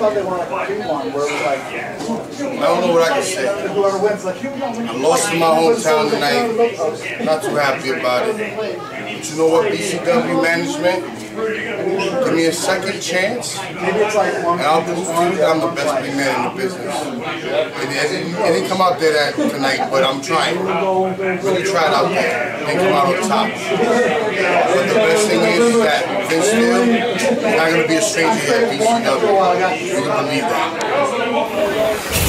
thought they were like a 2-1 where it was like. I don't know what I can say. Whoever wins, like, I lost in my hometown tonight. Not too happy about it. But you know what, BCW management? Give me a second chance, and I'll prove to you that I'm the best big man in the business. It didn't come out there that tonight, but I'm trying. Really tried out there. It didn't come out on top. But the best thing is that Vince Steele is not going to be a stranger here at BCW. You can believe that.